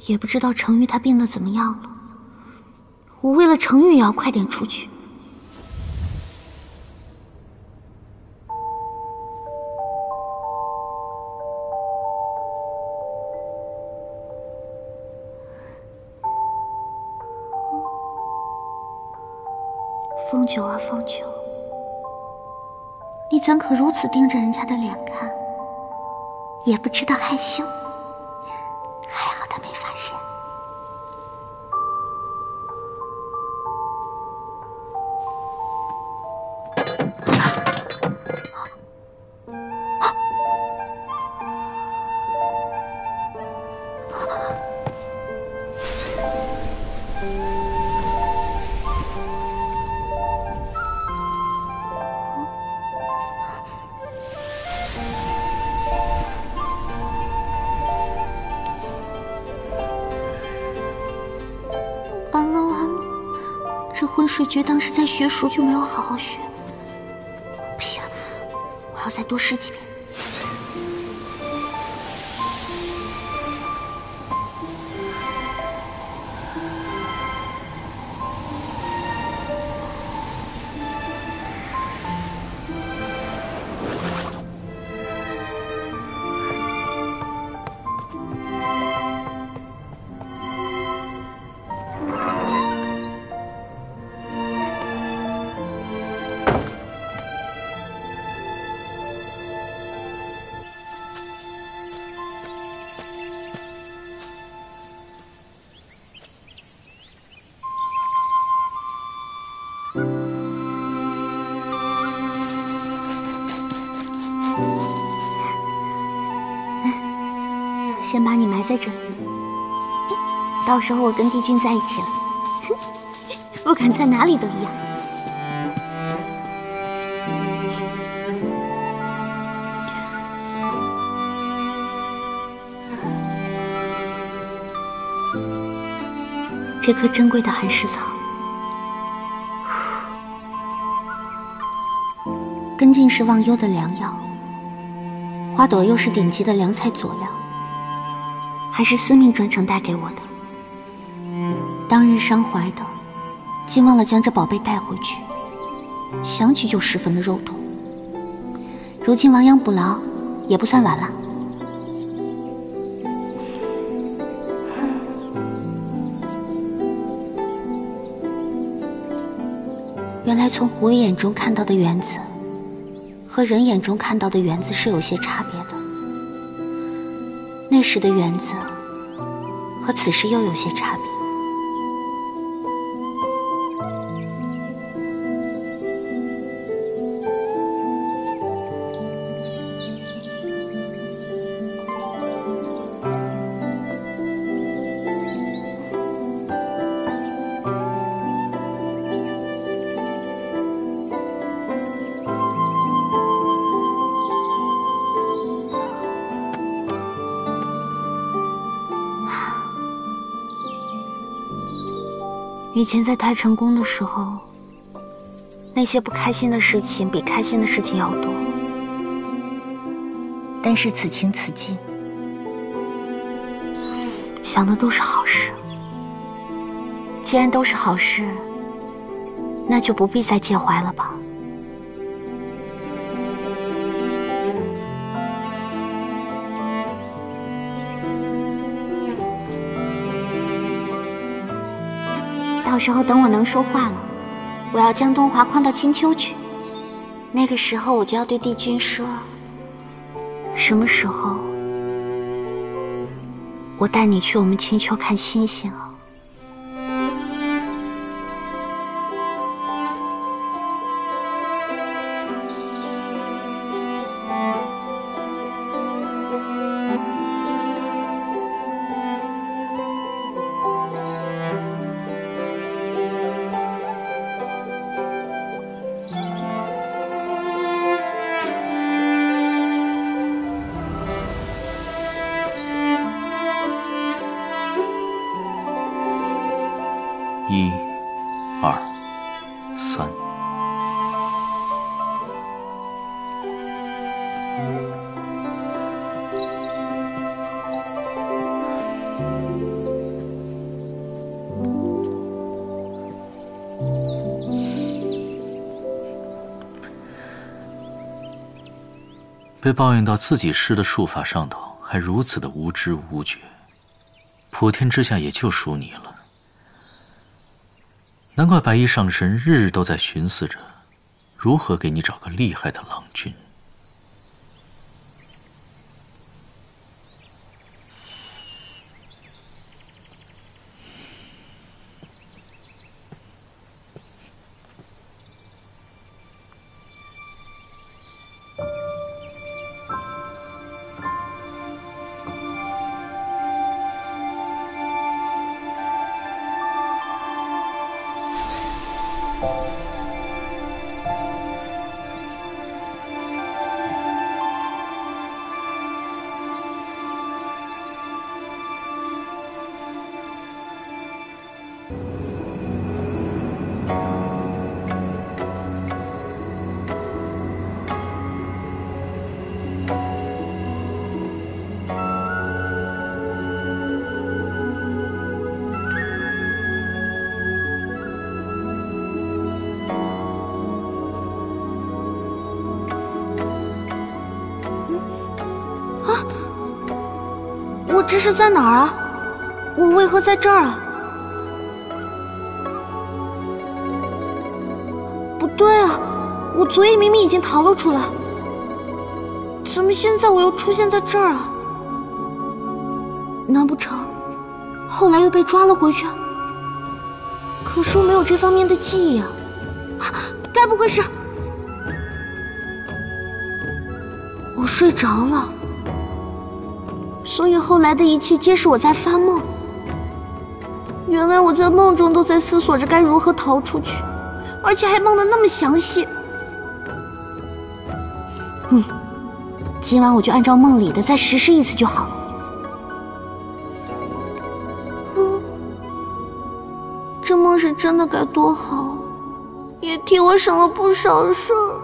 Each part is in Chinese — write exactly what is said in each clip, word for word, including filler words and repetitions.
也不知道程昱他病得怎么样了。我为了程昱也要快点出去。凤九啊凤九，你怎可如此盯着人家的脸看？也不知道害羞。还好他没发现。完了完了，这昏水诀当时在学熟就没有好好学。不行，我要再多试几遍。先把你埋在这里，到时候我跟帝君在一起了，不管在哪里都一样。这棵珍贵的寒食草，根茎是忘忧的良药，花朵又是顶级的良材佐料。还是司命专程带给我的。当日伤怀的，竟忘了将这宝贝带回去，想起就十分的肉痛。如今亡羊补牢，也不算晚了。原来从狐狸眼中看到的园子，和人眼中看到的园子是有些差别的。那时的园子和此时又有些差别。以前在太成宫的时候，那些不开心的事情比开心的事情要多。但是此情此境，想的都是好事。既然都是好事，那就不必再介怀了吧。到时候等我能说话了，我要将东华诓到青丘去。那个时候我就要对帝君说，什么时候我带你去我们青丘看星星啊？ 一、二、三。 被报应到自己施的术法上头，还如此的无知无觉，普天之下也就属你了。难怪白衣上神日日都在寻思着，如何给你找个厉害的郎君。 这是在哪儿啊？我为何在这儿啊？不对啊，我昨夜明明已经逃了出来，怎么现在我又出现在这儿啊？难不成后来又被抓了回去？可是我没有这方面的记忆啊，该不会是我睡着了？所以后来的一切皆是我在发梦。原来我在梦中都在思索着该如何逃出去，而且还梦得那么详细。嗯，今晚我就按照梦里的再实施一次就好了。嗯，这梦是真的该多好，也替我省了不少事儿。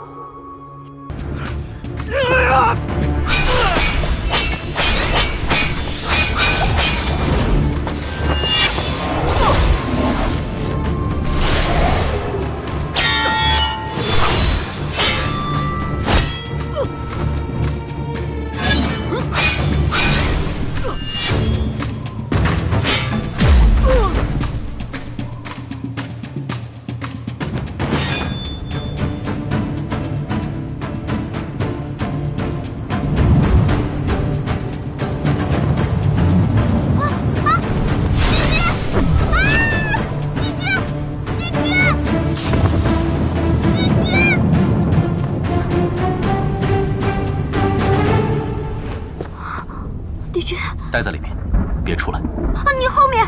待在里面，别出来。 啊，你后面！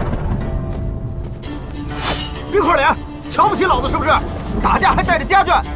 冰块脸，瞧不起老子是不是？打架还带着家眷，